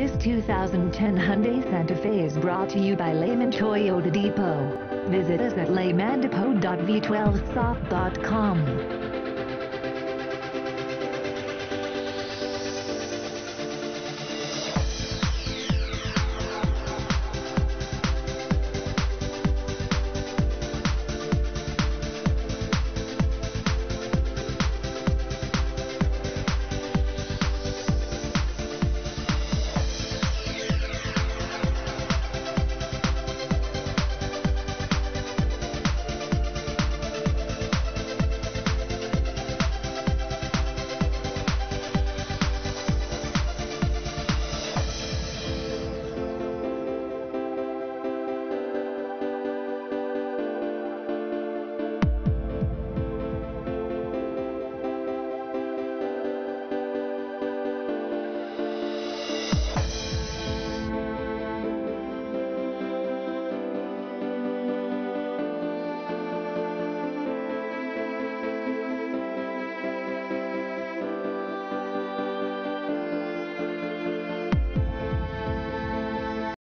This 2010 Hyundai Santa Fe is brought to you by Lehman Toyota Depot. Visit us at lehmandepot.v12soft.com.